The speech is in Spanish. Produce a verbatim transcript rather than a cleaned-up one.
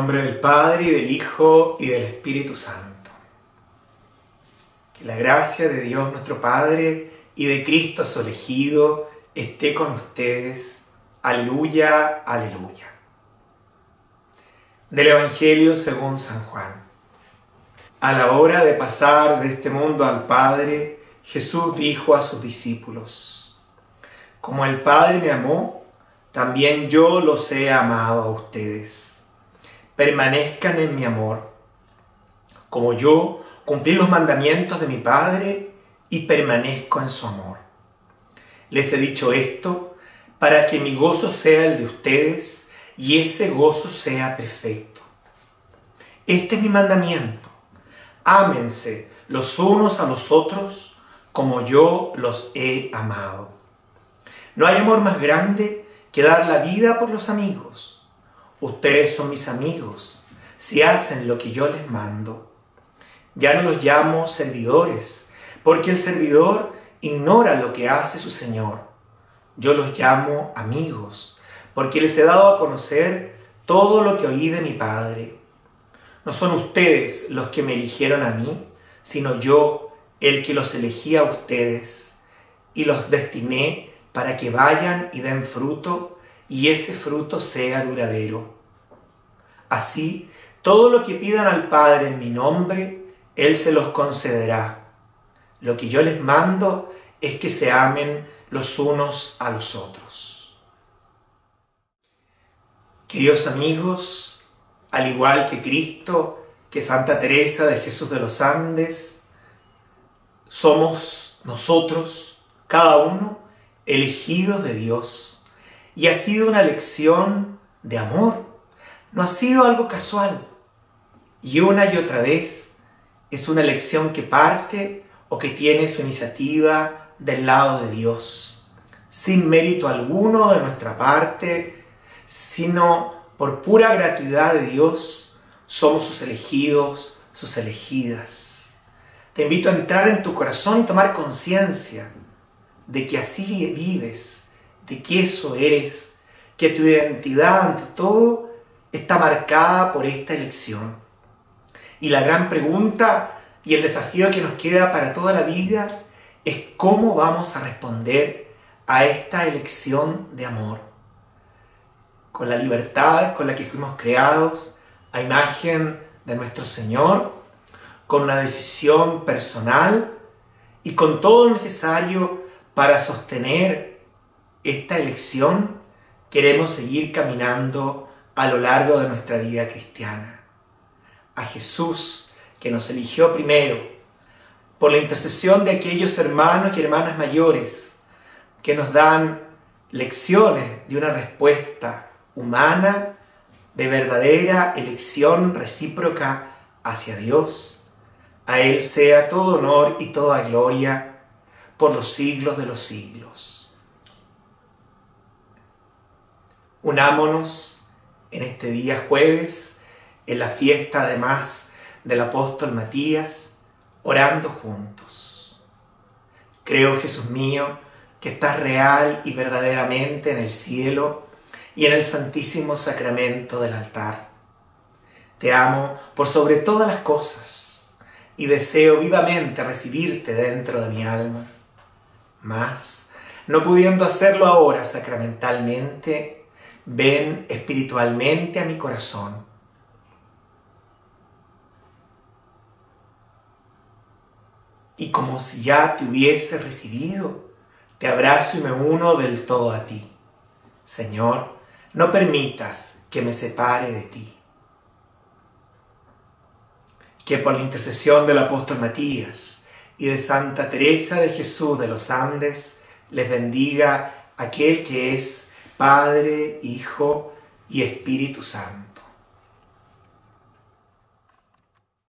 nombre del Padre, y del Hijo, y del Espíritu Santo. Que la gracia de Dios nuestro Padre y de Cristo su elegido esté con ustedes. Aleluya, aleluya. Del Evangelio según San Juan. A la hora de pasar de este mundo al Padre, Jesús dijo a sus discípulos: Como el Padre me amó, también yo los he amado a ustedes. Permanezcan en mi amor. Como yo cumplí los mandamientos de mi Padre y permanezco en su amor. Les he dicho esto para que mi gozo sea el de ustedes y ese gozo sea perfecto. Este es mi mandamiento: ámense los unos a los otros como yo los he amado. No hay amor más grande que dar la vida por los amigos. Ustedes son mis amigos si hacen lo que yo les mando. Ya no los llamo servidores, porque el servidor ignora lo que hace su Señor. Yo los llamo amigos, porque les he dado a conocer todo lo que oí de mi Padre. No son ustedes los que me eligieron a mí, sino yo el que los elegí a ustedes, y los destiné para que vayan y den fruto, y ese fruto sea duradero. Así, todo lo que pidan al Padre en mi nombre, Él se los concederá. Lo que yo les mando es que se amen los unos a los otros. Queridos amigos, al igual que Cristo, que Santa Teresa de Jesús de los Andes, somos nosotros, cada uno, elegidos de Dios. Y ha sido una lección de amor, no ha sido algo casual. Y una y otra vez es una lección que parte o que tiene su iniciativa del lado de Dios, sin mérito alguno de nuestra parte, sino por pura gratuidad de Dios, somos sus elegidos, sus elegidas. Te invito a entrar en tu corazón y tomar conciencia de que así vives, de que eso eres, que tu identidad ante todo está marcada por esta elección. Y la gran pregunta y el desafío que nos queda para toda la vida es cómo vamos a responder a esta elección de amor. Con la libertad con la que fuimos creados a imagen de nuestro Señor, con una decisión personal y con todo lo necesario para sostener esta elección, queremos seguir caminando a lo largo de nuestra vida cristiana. A Jesús, que nos eligió primero, por la intercesión de aquellos hermanos y hermanas mayores que nos dan lecciones de una respuesta humana, de verdadera elección recíproca hacia Dios. A Él sea todo honor y toda gloria por los siglos de los siglos. Unámonos en este día jueves, en la fiesta además del apóstol Matías, orando juntos. Creo, Jesús mío, que estás real y verdaderamente en el cielo y en el santísimo sacramento del altar. Te amo por sobre todas las cosas y deseo vivamente recibirte dentro de mi alma. Mas, no pudiendo hacerlo ahora sacramentalmente, ven espiritualmente a mi corazón. Y como si ya te hubiese recibido, te abrazo y me uno del todo a ti. Señor, no permitas que me separe de ti. Que por la intercesión del apóstol Matías y de Santa Teresa de Jesús de los Andes, les bendiga aquel que es Padre, Hijo y Espíritu Santo.